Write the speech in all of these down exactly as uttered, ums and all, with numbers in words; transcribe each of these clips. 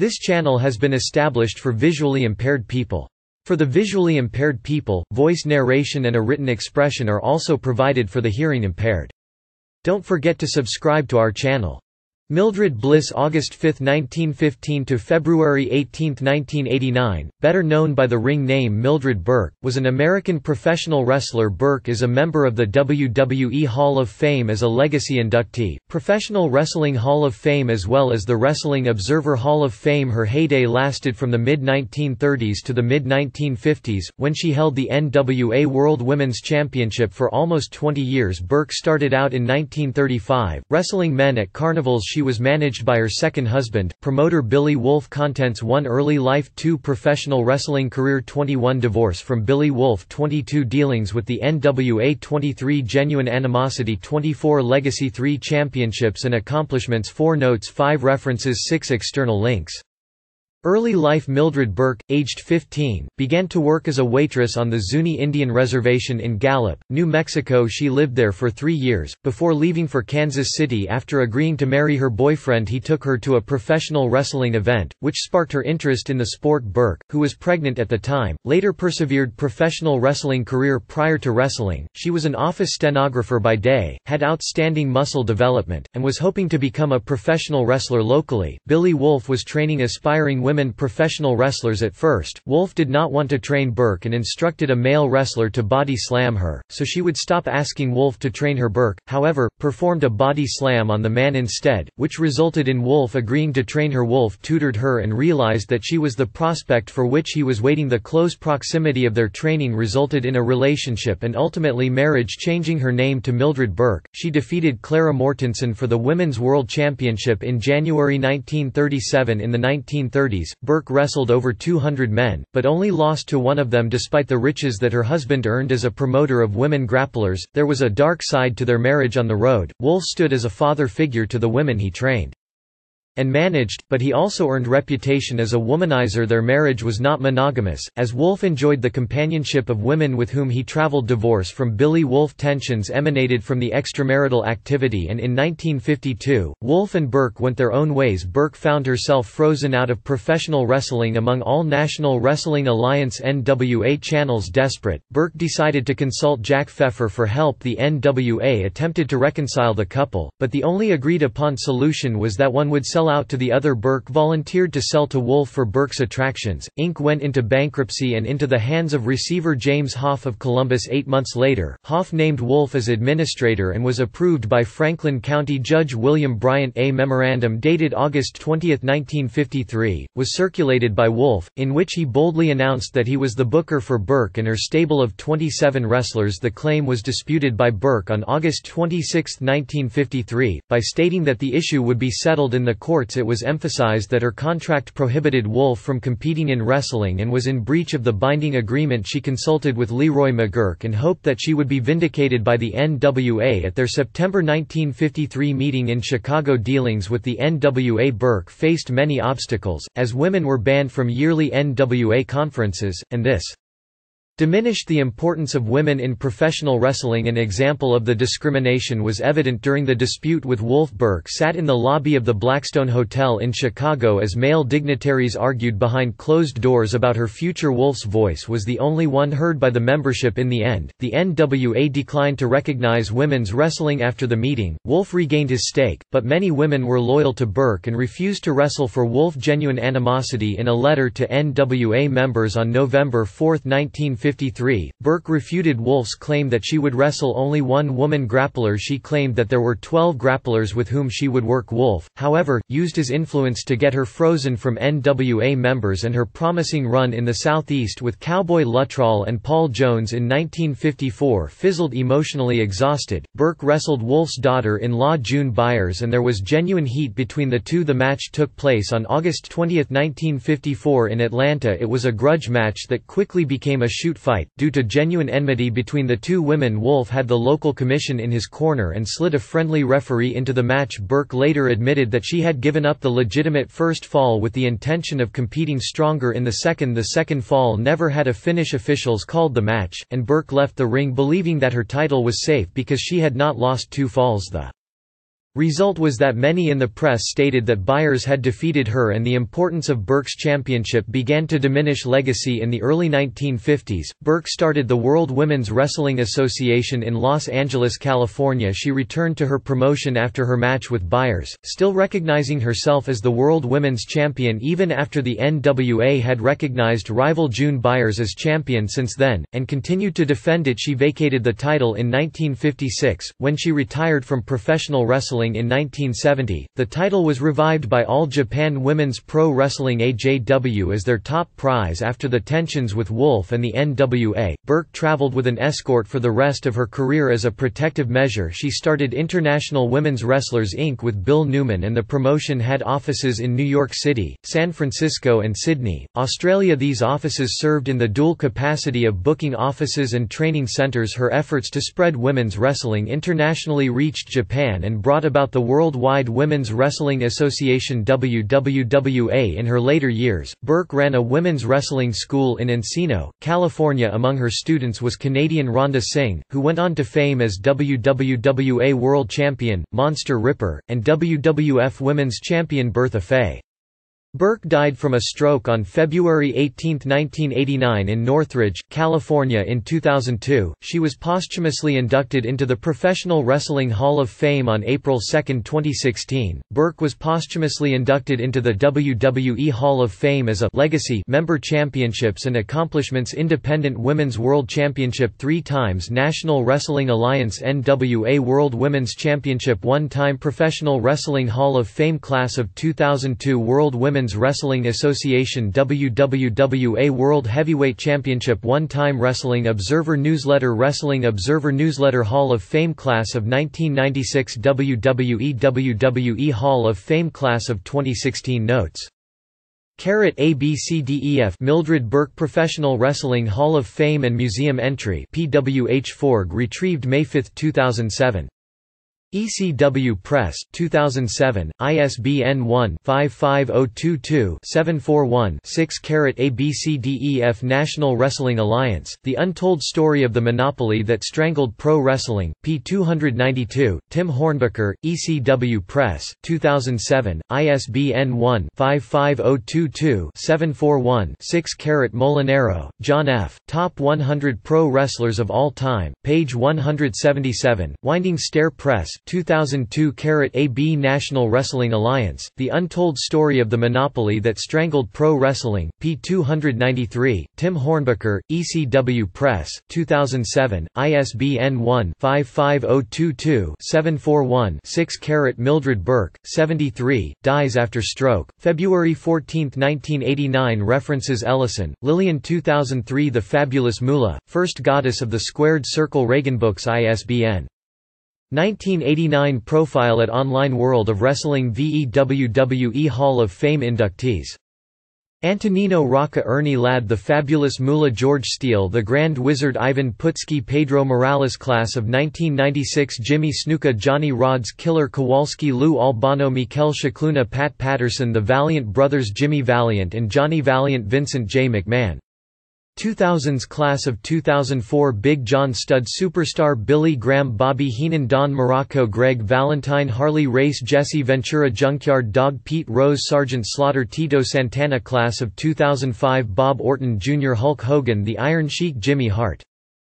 This channel has been established for visually impaired people. For the visually impaired people, voice narration and a written expression are also provided for the hearing impaired. Don't forget to subscribe to our channel. Mildred Bliss, August fifth nineteen fifteen to February eighteenth nineteen eighty-nine, better known by the ring name Mildred Burke, was an American professional wrestler. Burke is a member of the W W E Hall of Fame as a legacy inductee, Professional Wrestling Hall of Fame as well as the Wrestling Observer Hall of Fame. Her heyday lasted from the mid nineteen thirties to the mid nineteen fifties, when she held the N W A World Women's Championship for almost twenty years. Burke started out in nineteen thirty-five, wrestling men at carnivals. She was managed by her second husband, promoter Billy Wolf. Contents: one Early life, two Professional wrestling career, twenty-one Divorce from Billy Wolf, twenty-two Dealings with the N W A, twenty-three Genuine animosity, twenty-four Legacy, three Championships and accomplishments, four Notes, five References, six External links. Early life: Mildred Burke, aged fifteen, began to work as a waitress on the Zuni Indian Reservation in Gallup, New Mexico. She lived there for three years, before leaving for Kansas City after agreeing to marry her boyfriend. He took her to a professional wrestling event, which sparked her interest in the sport. Burke, who was pregnant at the time, later persevered professional wrestling career. Prior to wrestling, she was an office stenographer by day, had outstanding muscle development, and was hoping to become a professional wrestler locally. Billy Wolf was training aspiring women Women professional wrestlers at first. Wolf did not want to train Burke and instructed a male wrestler to body slam her, so she would stop asking Wolf to train her. Burke, however, performed a body slam on the man instead, which resulted in Wolf agreeing to train her. Wolf tutored her and realized that she was the prospect for which he was waiting. The close proximity of their training resulted in a relationship and ultimately marriage. Changing her name to Mildred Burke, she defeated Clara Mortensen for the Women's World Championship in January nineteen thirty-seven. In the nineteen thirties, Burke wrestled over two hundred men, but only lost to one of them despite the riches that her husband earned as a promoter of women grapplers. There was a dark side to their marriage on the road. Wolf stood as a father figure to the women he trained and managed, but he also earned reputation as a womanizer. Their marriage was not monogamous, as Wolf enjoyed the companionship of women with whom he traveled. Divorce from Billy Wolf. Tensions emanated from the extramarital activity, and in nineteen fifty-two, Wolf and Burke went their own ways. Burke found herself frozen out of professional wrestling among all National Wrestling Alliance N W A channels. Desperate, Burke decided to consult Jack Pfeffer for help. The N W A attempted to reconcile the couple, but the only agreed upon solution was that one would sell out to the other. Burke volunteered to sell to Wolf for Burke's Attractions, Incorporated went into bankruptcy and into the hands of receiver James Hoff of Columbus. Eight months later, Hoff named Wolf as administrator and was approved by Franklin County Judge William Bryant. A memorandum dated August twentieth nineteen fifty-three, was circulated by Wolf, in which he boldly announced that he was the booker for Burke and her stable of twenty-seven wrestlers. The claim was disputed by Burke on August twenty-sixth nineteen fifty-three, by stating that the issue would be settled in the court. It was emphasized that her contract prohibited Wolf from competing in wrestling and was in breach of the binding agreement. She consulted with Leroy McGuirk and hoped that she would be vindicated by the N W A at their September nineteen fifty-three meeting in Chicago. Dealings with the N W A. Burke faced many obstacles, as women were banned from yearly N W A conferences, and this diminished the importance of women in professional wrestling. An example of the discrimination was evident during the dispute with Wolf. Burke sat in the lobby of the Blackstone Hotel in Chicago as male dignitaries argued behind closed doors about her future. Wolf's voice was the only one heard by the membership. In the end, the N W A declined to recognize women's wrestling. After the meeting, Wolf regained his stake, but many women were loyal to Burke and refused to wrestle for Wolf. Genuine animosity. In a letter to N W A members on November fourth nineteen fifty-three, Burke refuted Wolf's claim that she would wrestle only one woman grappler. She claimed that there were twelve grapplers with whom she would work. Wolf, however, used his influence to get her frozen from N W A members, and her promising run in the Southeast with Cowboy Luttrell and Paul Jones in nineteen fifty-four fizzled. Emotionally exhausted, Burke wrestled Wolf's daughter-in-law June Byers, and there was genuine heat between the two. The match took place on August twentieth nineteen fifty-four in Atlanta. It was a grudge match that quickly became a shoot fight. Due to genuine enmity between the two women, Wolf had the local commission in his corner and slid a friendly referee into the match. Burke later admitted that she had given up the legitimate first fall with the intention of competing stronger in the second. The second fall never had a finish. Officials called the match, and Burke left the ring believing that her title was safe because she had not lost two falls. The Result was that many in the press stated that Byers had defeated her, and the importance of Burke's championship began to diminish. Legacy. In the early nineteen fifties, Burke started the World Women's Wrestling Association in Los Angeles, California. She returned to her promotion after her match with Byers, still recognizing herself as the World Women's Champion even after the N W A had recognized rival June Byers as champion since then, and continued to defend it. She vacated the title in nineteen fifty-six, when she retired from professional wrestling. In nineteen seventy, the title was revived by All Japan Women's Pro Wrestling A J W as their top prize after the tensions with Wolf and the N W A. Burke traveled with an escort for the rest of her career as a protective measure. She started International Women's Wrestlers Incorporated with Bill Newman, and the promotion had offices in New York City, San Francisco and Sydney, Australia. These offices served in the dual capacity of booking offices and training centers. Her efforts to spread women's wrestling internationally reached Japan and brought about the Worldwide Women's Wrestling Association W W A. In her later years, Burke ran a women's wrestling school in Encino, California. Among her students was Canadian Rhonda Singh, who went on to fame as W W A World Champion, Monster Ripper, and W W F Women's Champion Bertha Faye. Burke died from a stroke on February eighteenth nineteen eighty-nine in Northridge, California. In two thousand two, she was posthumously inducted into the Professional Wrestling Hall of Fame. On April second twenty sixteen, Burke was posthumously inducted into the W W E Hall of Fame as a Legacy Member. Championships and Accomplishments. Independent Women's World Championship three times, National Wrestling Alliance N W A World Women's Championship one time, Professional Wrestling Hall of Fame Class of two thousand two, World Women's Wrestling Association W W A World Heavyweight Championship one time, Wrestling Observer Newsletter Wrestling Observer Newsletter Hall of Fame Class of nineteen ninety-six, W W E W W E Hall of Fame Class of twenty sixteen. Notes Carat A B C D E F Mildred Burke Professional Wrestling Hall of Fame and Museum Entry P W H Forg, retrieved May fifth two thousand seven. E C W Press, two thousand seven, I S B N one five five zero two two seven four one six. A B C D E F National Wrestling Alliance, The Untold Story of the Monopoly That Strangled Pro Wrestling, p. two ninety-two, Tim Hornbucker, E C W Press, two thousand seven, I S B N one five five zero two two seven four one six. Molinaro, John F., Top one hundred Pro Wrestlers of All Time, page one seventy-seven, Winding Stair Press, two thousand two. A B National Wrestling Alliance, The Untold Story of the Monopoly That Strangled Pro Wrestling, p. two ninety-three, Tim Hornbucker, E C W Press, two thousand seven, I S B N one five five zero two two seven four one six. Mildred Burke, seventy-three, dies after stroke, February fourteenth nineteen eighty-nine. References: Ellison, Lillian. two thousand three. The Fabulous Moolah, First Goddess of the Squared Circle. Reaganbooks. I S B N nineteen eighty-nine. Profile at Online World of Wrestling. V E W W E Hall of Fame inductees. Antonino Rocca, Ernie Ladd, The Fabulous Moolah, George Steele, The Grand Wizard, Ivan Putski, Pedro Morales. Class of nineteen ninety-six. Jimmy Snuka, Johnny Rods, Killer Kowalski, Lou Albano, Mikel Scicluna, Pat Patterson, The Valiant Brothers, Jimmy Valiant and Johnny Valiant, Vincent J. McMahon. two thousands. Class of two thousand four. Big John Studd, Superstar, Billy Graham, Bobby Heenan, Don Morocco, Greg Valentine, Harley Race, Jesse Ventura, Junkyard Dog, Pete Rose, Sergeant Slaughter, Tito Santana. Class of two thousand five. Bob Orton Junior, Hulk Hogan, The Iron Sheik, Jimmy Hart,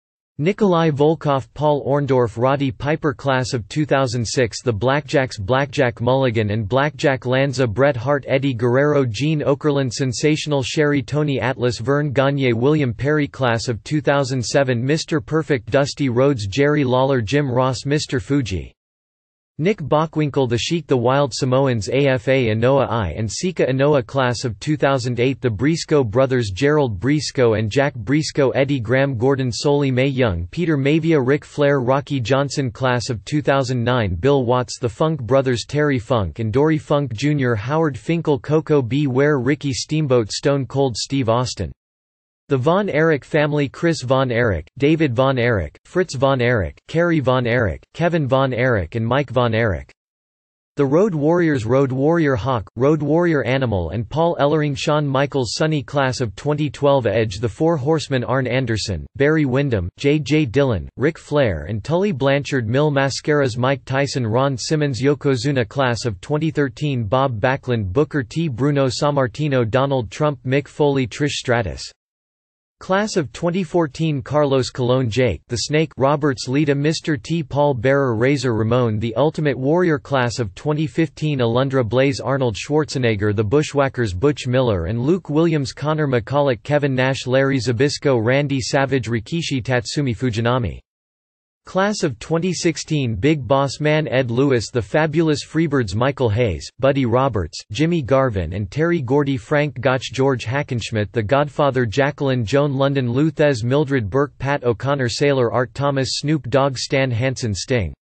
Nikolai Volkov, Paul Orndorff, Roddy Piper. Class of two thousand six. The Blackjacks, Blackjack Mulligan and Blackjack Lanza, Bret Hart, Eddie Guerrero, Gene Okerlund, Sensational Sherry, Tony Atlas, Vern Gagne, William Perry. Class of two thousand seven. Mister Perfect, Dusty Rhodes, Jerry Lawler, Jim Ross, Mister Fuji, Nick Bockwinkel, The Sheik, The Wild Samoans, A F A Anoa I and Sika Anoa. Class of two thousand eight. The Briscoe Brothers, Gerald Briscoe and Jack Briscoe, Eddie Graham, Gordon Soley, Mae Young, Peter Mavia, Ric Flair, Rocky Johnson. Class of two thousand nine. Bill Watts, The Funk Brothers, Terry Funk and Dory Funk Junior Howard Finkel, Coco B. Ware, Ricky Steamboat, Stone Cold Steve Austin. The Von Erich family, Chris Von Erich, David Von Erich, Fritz Von Erich, Kerry Von Erich, Kevin Von Erich and Mike Von Erich. The Road Warriors Road Warrior Hawk, Road Warrior Animal and Paul Ellering Shawn Michaels Sunny Class of twenty twelve Edge The Four Horsemen Arn Anderson, Barry Windham, J. J. Dillon, Ric Flair and Tully Blanchard Mil Mascaras Mike Tyson Ron Simmons Yokozuna Class of twenty thirteen Bob Backlund Booker T Bruno Sammartino Donald Trump Mick Foley Trish Stratus Class of twenty fourteen Carlos Colon Jake The Snake Roberts Lita Mister T Paul Bearer Razor Ramon The Ultimate Warrior Class of twenty fifteen Alundra Blaze Arnold Schwarzenegger The Bushwhackers Butch Miller and Luke Williams Connor McCulloch Kevin Nash Larry Zbyszko Randy Savage Rikishi Tatsumi Fujinami Class of twenty sixteen Big Boss Man Ed Lewis The Fabulous Freebirds Michael Hayes, Buddy Roberts, Jimmy Garvin and Terry Gordy Frank Gotch George Hackenschmidt The Godfather Jacqueline Joan London Lou Thez Mildred Burke Pat O'Connor Sailor Art Thomas Snoop Dogg Stan Hansen Sting